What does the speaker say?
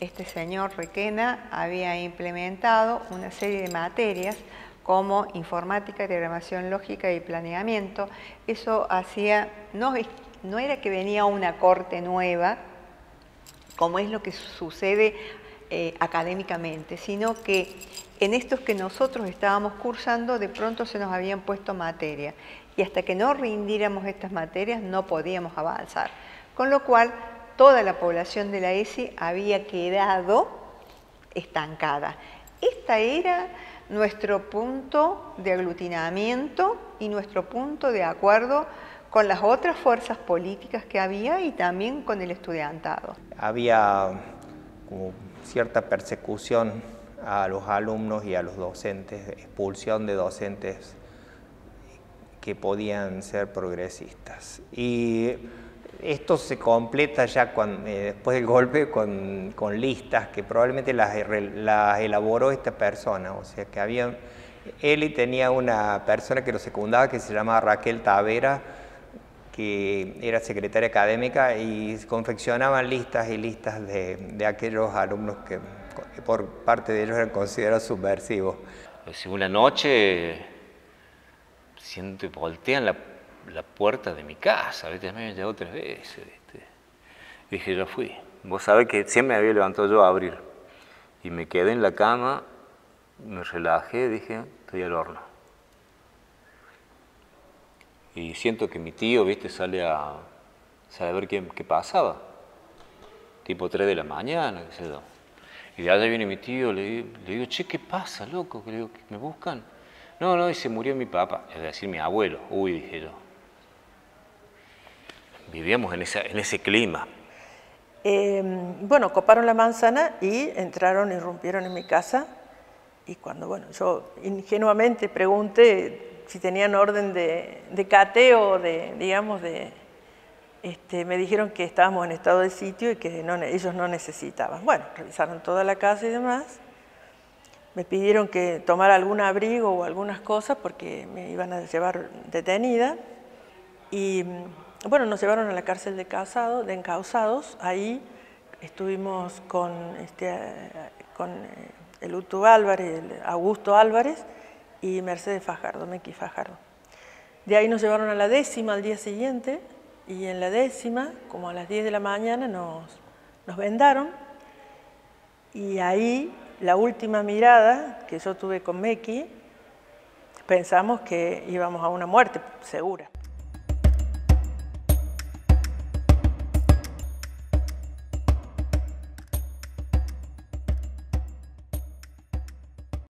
este señor Requena había implementado una serie de materias como informática, diagramación lógica y planeamiento. Eso hacía, no era que venía una corte nueva, como es lo que sucede académicamente, sino que en estos que nosotros estábamos cursando, de pronto se nos habían puesto materias, y hasta que no rindiéramos estas materias no podíamos avanzar. Con lo cual, toda la población de la ESI había quedado estancada. Este era nuestro punto de aglutinamiento y nuestro punto de acuerdo con las otras fuerzas políticas que había y también con el estudiantado. Había como cierta persecución a los alumnos y a los docentes, expulsión de docentes que podían ser progresistas. Y esto se completa ya después del golpe con listas que probablemente las elaboró esta persona. O sea que él tenía una persona que lo secundaba que se llamaba Raquel Tavera, que era secretaria académica, y confeccionaban listas y listas de aquellos alumnos que por parte de ellos eran considerados subversivos. Una noche siento y voltean la puerta de mi casa, ¿viste? Me habían llegado 3 veces, ¿viste? Dije, yo fui. Vos sabés que siempre me había levantado yo a abrir. Y me quedé en la cama, me relajé, dije, estoy al horno. Y siento que mi tío, ¿viste? Sale a ver qué pasaba. Tipo 3 de la mañana, qué sé yo. Y de allá viene mi tío, le digo, che, ¿qué pasa, loco? Le digo, ¿me buscan? No, y se murió mi papá, es decir, mi abuelo. Uy, dije yo. Vivíamos en ese clima. Bueno, coparon la manzana y entraron, irrumpieron en mi casa. Y cuando, bueno, yo ingenuamente pregunté si tenían orden de cateo, digamos, me dijeron que estábamos en estado de sitio y que ellos no necesitaban. Bueno, revisaron toda la casa y demás. Me pidieron que tomara algún abrigo o algunas cosas porque me iban a llevar detenida. Y bueno, nos llevaron a la cárcel de encausados. Ahí estuvimos con el Utu Álvarez, el Augusto Álvarez y Mercedes Fajardo, Mequi Fajardo. De ahí nos llevaron a la 10ª al día siguiente, y en la 10ª, como a las 10 de la mañana, nos vendaron. Y ahí, la última mirada que yo tuve con Mequi, pensamos que íbamos a una muerte segura.